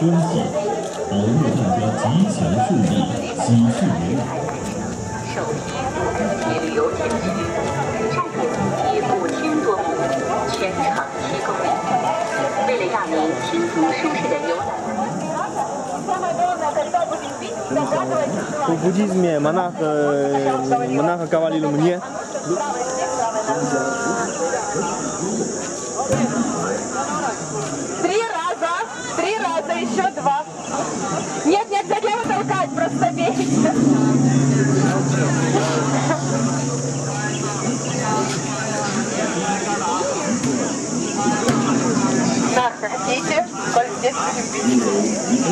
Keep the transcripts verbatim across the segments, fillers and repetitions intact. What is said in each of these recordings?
捐祭，保佑大家吉祥顺利、喜事连连。 首批一旅游景区，站点以五千多亩，全长七公里。为了让您轻松舒适的游览。 В буддизме монах, монаха говорили мне. Три раза, три раза, еще два. Нет, нет, зачем вы толкать, просто бейте. На, хотите, коль здесь будем бить.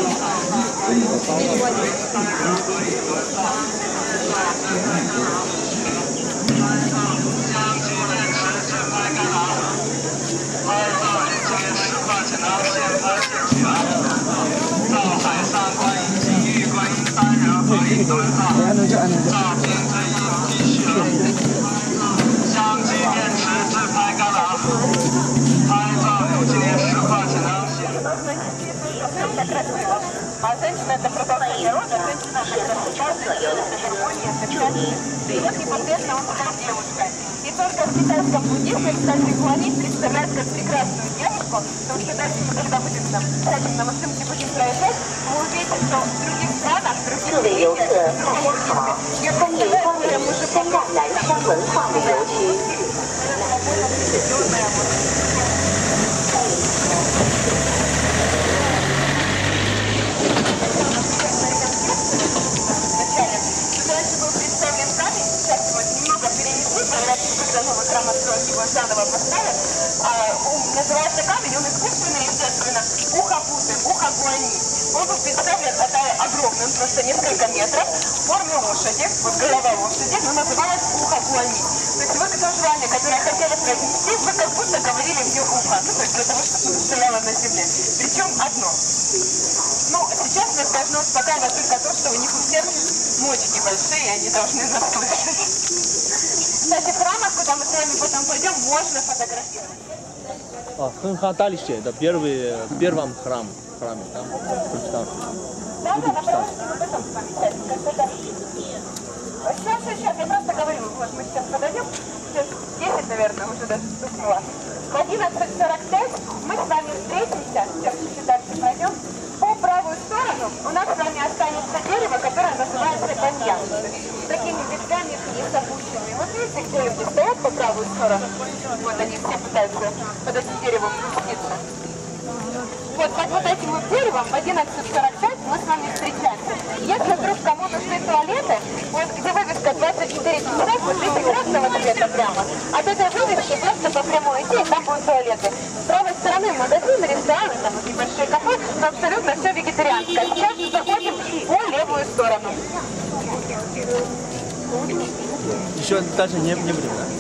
А женщина это продолжение рода, женщина это более сексуальная, вот непосредственно он как девушка. И только в китайском буддизме, кстати, гуанин представляет как прекрасную девушку, потому что дальше мы, когда будем там, сядем на машинке, будем проезжать, мы увидим, что в других странах, в других регионах, японцы это мужиком новый храм отстроить, его заново поставят. А, он называется камень, он искусственный, естественно, ухапуты, ухагуани. Он был представлен, это огромный, он просто несколько метров, в форме лошади, вот голова лошади, но называлась ухагуани. То есть вы то желание, которое хотели произнести, вы как будто говорили в ее ухо, ну, то есть для того, чтобы оно стояло на земле. Причем одно. Ну, сейчас нас должно успокаивать только то, что у них у всех мочки большие, и они должны нас слышать. Кстати, в храмах, куда мы с вами потом пойдем, можно фотографировать. А, Ханхаталище, это первый, первом храм, храме, там, прочитал. Да, да, на порядке, мы потом с вами сядем, как-то Сейчас, сейчас, я просто говорю, вот мы сейчас подойдем, сейчас десять, наверное, уже даже стукнуло. В одиннадцать сорок пять мы с вами встретимся, сейчас чуть-чуть дальше пройдем. По правую сторону у нас с вами останется дерево, которое называется баньян. С такими ветвями вниз опущенными. Вот видите, где люди стоят по правую сторону? Вот они все пытаются под этим деревом спуститься. Вот под вот этим вот деревом в одиннадцать сорок пять мы с вами встречаемся. Если вдруг кому нужны туалеты, вот где вывеска двадцать четыре часа, вот видите, красного цвета прямо. От этой вывески просто по прямой идти, и там будут туалеты. С правой стороны магазин, рестораны, там вот небольшие кафе, но абсолютно все вегетарианское. Сейчас заходим по левую сторону. Еще даже не, не время, да?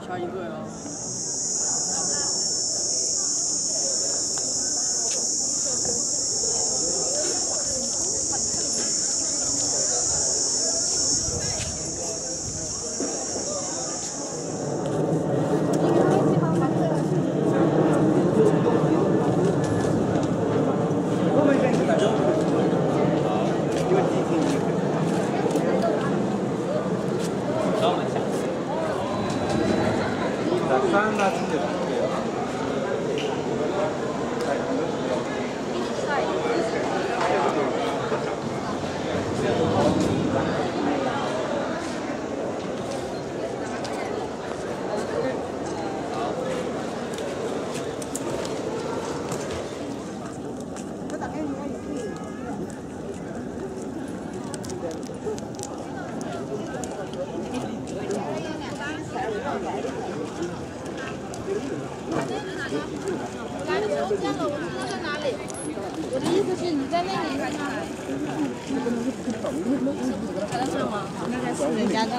下一个呀。 我的意思是你在那里看看，可能是吗？那个是人家的。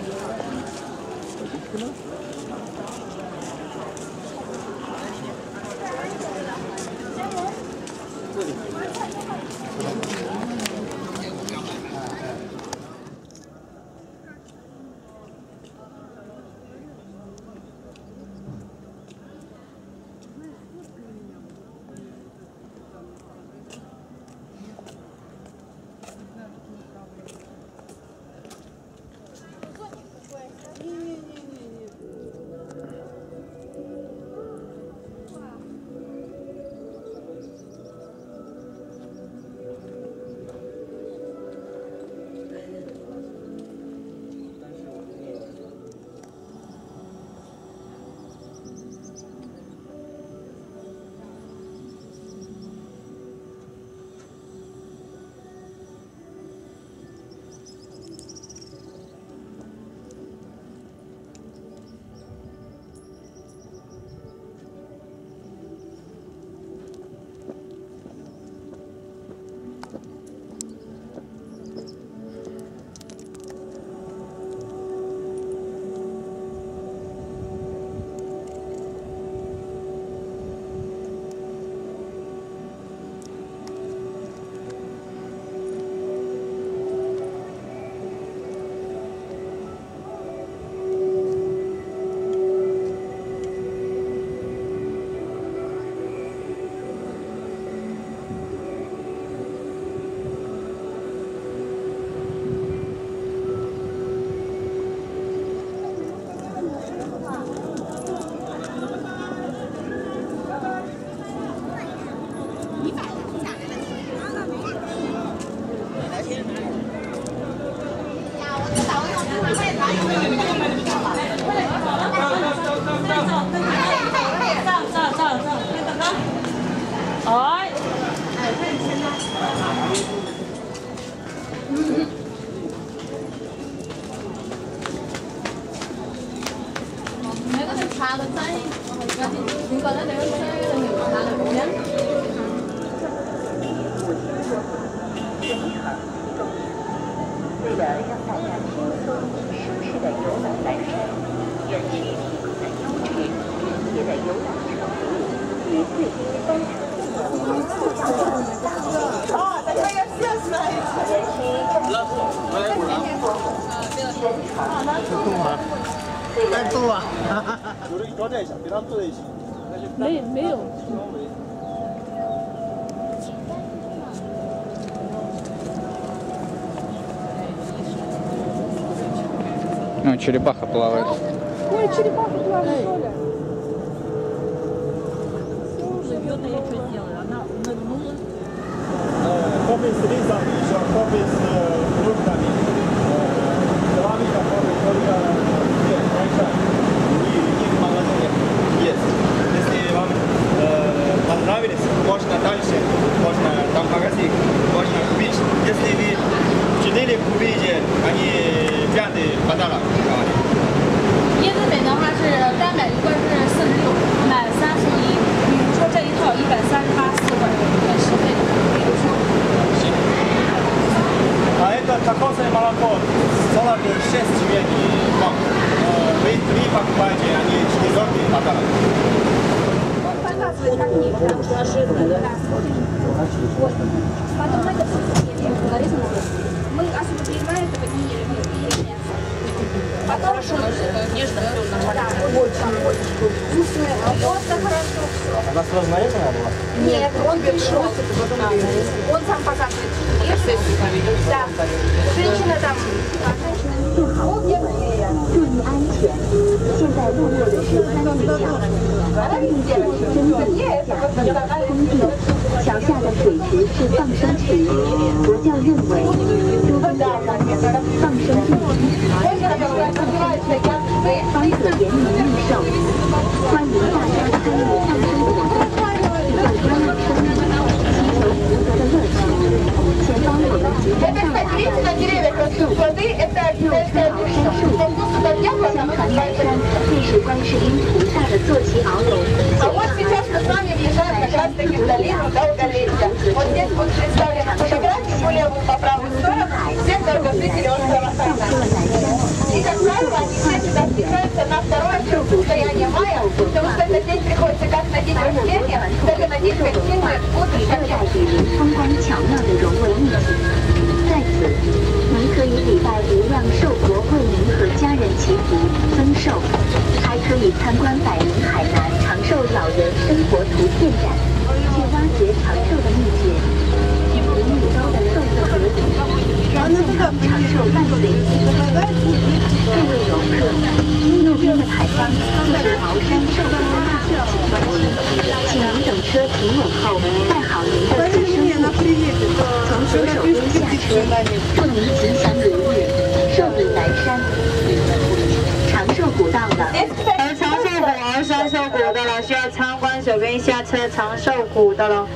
为了让大家轻松舒适的游览来山，园区提供了优质、便捷的游览车服务与最低单程一元附加的大众园区在动啊！ 没没有。 Ну, черепаха плавает. Ой, черепаха плавает, Оля. Живет, а я что сделаю? Она нырнула. Кофе с рисом, еще кофе с фруктами. Керамика, кофе только здесь, большая. И их в магазине есть. Если вам э, понравилось, можно дальше, можно там магазин, можно купить. Если вы четыре купите, они пятый подарок. 椰子粉的话是单买一罐是四十六，买三十一。比如说这一套一百三十八四罐，很实惠的。比如说。 А это кокосовое молоко сорок шесть元一磅. три покупайте, они четвертый подарок. Показывает, как них, потому что ожиданно. Потом это мы особо принимаем этого не ели. Потом хорошо, нежно, все нормально. Очень, очень вкусное. Просто хорошо все. Она сразу нарезанная была? Нет, он пришел. Он сам показывает. Да. Женщина там. Вот я. 注意安全！现在路过的是三里桥，三里桥是真正的封闭，桥下的水池是放生池。佛教认为，诸佛在放生地方可延年益寿。欢迎大家参与放生活动，体会观望生命、祈求福德的乐趣。前方我们即将到达的寿又称好山寿相传南山便是观世音菩萨的坐骑鳌龙。 А вот сейчас мы с вами въезжаем как раз таки в долину Долголетия. Вот здесь будет представлена фотография по левую, по правую сторону всех долгожителей острова Хайнань. И, как правило, они все сюда съезжаются на второе состояние мая, потому что этот день приходится как на день рождения, так и на день кончины будущего. 风光巧妙的融为一体。在此，您可以礼拜无量寿佛慧明和家人祈福增寿，还可以参观百灵海南长寿老人生活图片展，去挖掘长寿的秘诀。五米高的豆子盒子，让健康长寿伴随您。各位游客，右边的牌坊就是鳌山寿佛大喜关心，请您等车停稳后带好您的自身物品，从左手边下车，祝您吉祥如意，寿比南山。长寿古道了。 而长寿谷鳌山寿谷的了，需要参观左边下车长寿谷的了。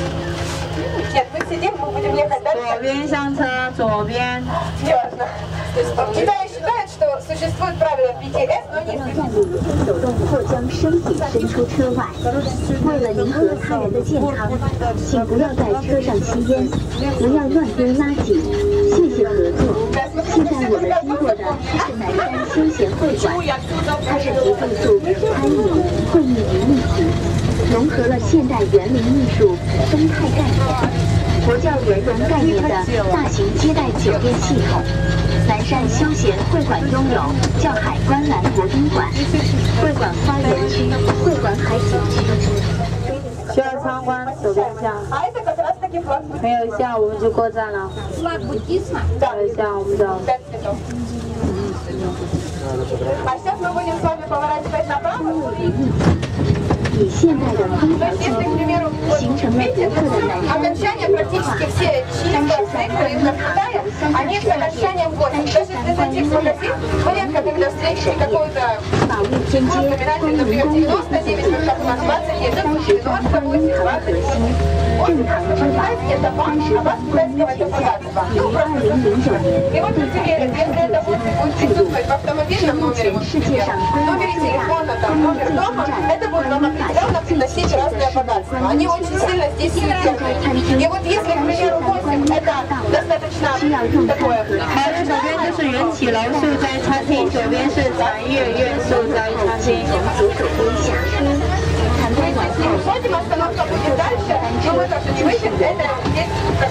Нет, мы сидим, мы будем ехать дальше. 左边上车，左边。 Неважно. В Китае считают, что существует правило пяти эс, но не 要站立走动或将身体伸出车外。为了您和他人的健康，请不要在车上吸烟，不要乱丢垃圾。谢谢合作。现在我们经过的是南山休闲会馆，它是集共组餐饮、会议于一体，融合了现代园林艺术、生态概念、佛教圆融概念的大型接待酒店系统。 南山休闲会馆拥有叫海观澜国宾馆、会馆花园区、会馆海景区。 需要参观，左边下。没有下，我们就过站了。没有下，我们走。 А сейчас мы будем с вами поворачивать направо. 以现代的空调技术，形成了独特的南山 Окончание практически все чисто цифры из Китая, они с окончанием восемь. Даже если зайти в магазин, вы редко когда встретите какую-то знаменатель, например, девяносто девять, как у нас двадцать девять, девяносто восемь, двадцать восемь. Вот, это банк, а вас китайского это богатство. Ну, просто и вот теперь, если это будет присутствовать в автомобильном номере, вот, например, номере телефона, там, номер дома, это будет вам определенно приносить разное богатство. Они очень сильно здесь существуют. И вот если, к примеру, восемь, это достаточно такое... 好，左边就是缘起楼素斋餐厅，左边是禅悦苑素斋餐厅。 从左手边下车，参观完后， Ходим, остановка будет дальше, но мы тоже не выйдем, это здесь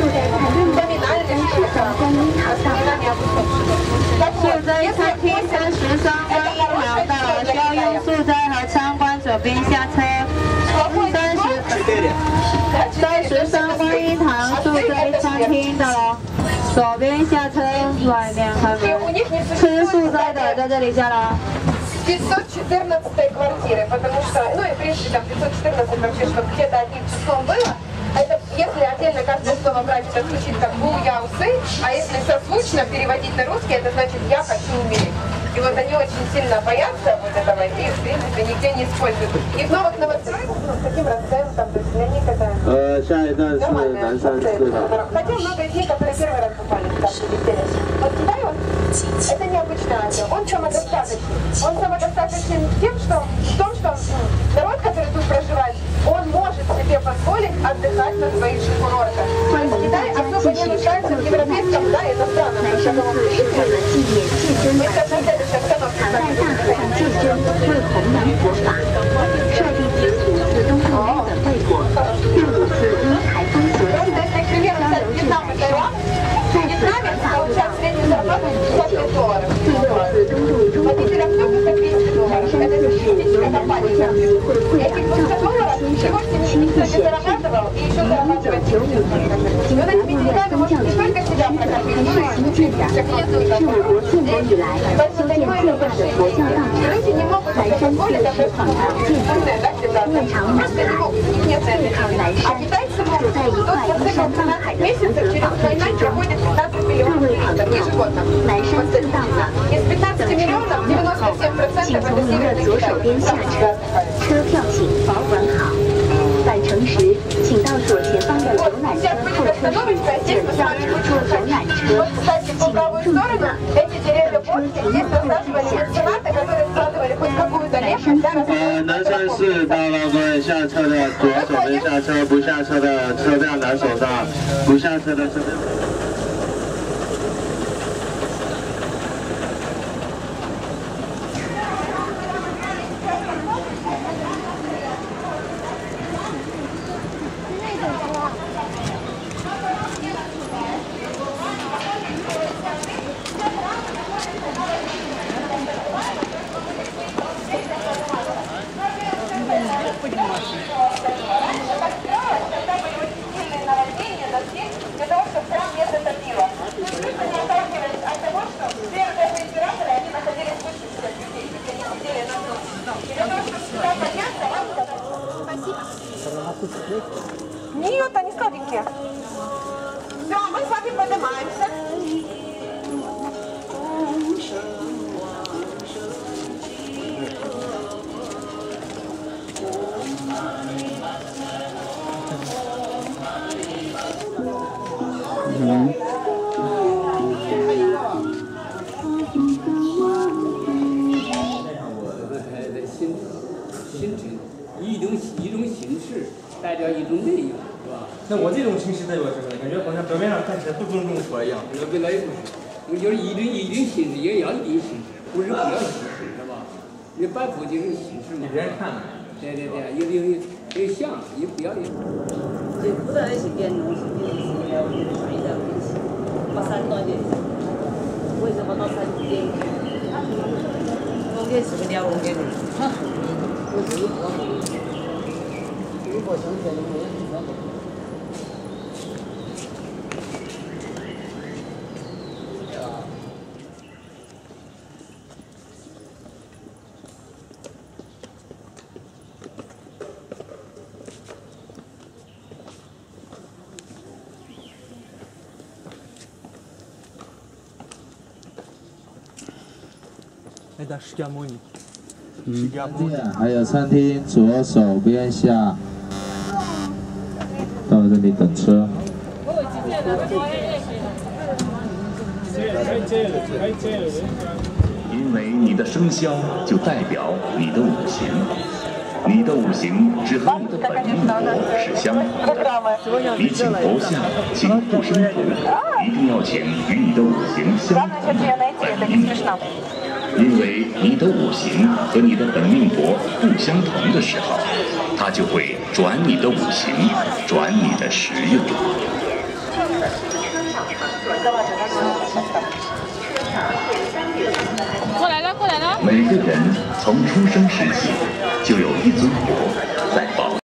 номинальный воспоминания об усопших. 素斋餐厅三十三观音堂到了，需要用素斋和参观，左边下车。三十三十三观音堂素斋餐厅到了，左边下车，外面开门。吃素斋的在这里下了。 пятьсот четырнадцатой квартиры, потому что, ну и в принципе там пятьсот четырнадцать вообще, чтобы где-то одним числом было, это если отдельно каждое слово брать, это звучит как «бу, я, усы», а если созвучно переводить на русский, это значит «я хочу умереть». И вот они очень сильно боятся вот этого и, в принципе, нигде не используют. И в новых новостроек, ну, с каким расценком, то есть для них это... 呃，下一站是南山寺的。 Хотя много из них, которые первый раз попали в старший летели. Вот Китай, он, это необычно Азия. Он самодостаточный. Он самодостаточен тем, что, в том, что народ, который тут проживает, он может себе позволить отдыхать на своих же курортах. То есть Китай особо не нуждается в европейском, да, иностранном. 南山寺是为了纪念鉴真来信，唐代大和尚征为弘扬佛法，设第七十五次东渡日本卫国，第五次因台风所起交流至台山，再次传法护法，第六次东渡中国南山寺是由南国教协会会长赵福德先生亲自选制，于一九九五年经达摩院宗教局许可开始兴建的，是我国建国以来修建最大的佛教道场。南山寺是坊堂建筑，面朝南海，背靠南山，处在一块依山傍海的福德宝地之中。各位朋友，南山寺到了，等车到站后，请从您的左手边下车，车票请保管好。返程时，请到左前方的游览车候车室检票乘坐游览车，请您注意了，等车停入后请下车。 呃，南山寺到了，各位下车的左手边下车，不下车的车票拿手上，不下车的车票。 Нет, они сладенькие. Все, мы с вами поднимаемся. Mm-hmm. 一种一种形式代表一种内容，是吧？ 那我这种形式代表什么呢？感觉好像表面上看起来不尊重佛一样。 那本来也不是，就是一种一种形式，也要一定形式，不是不要形式，是吧？你摆佛就是形式嘛。 给别人看。 对对对，有有有有像，有不要的。 这古代的是跟农村的是要专业的分析，把山东的，为什么到山东的？我给是个了，我给的。我自己做的。如果想起来，我也知道。 Это шкямони. 嗯，还有餐厅左手边下，到这里等车。 因为你的生肖就代表你的五行，你的五行只和你的本命格是相同的。你请佛像，请护身符，一定要请与你的五行相同的本命格。因为你的五行和你的本命格不相同的时候，它就会转你的五行，转你的时运。 过来了，过来了。 每个人从出生时起，就有一尊佛在保。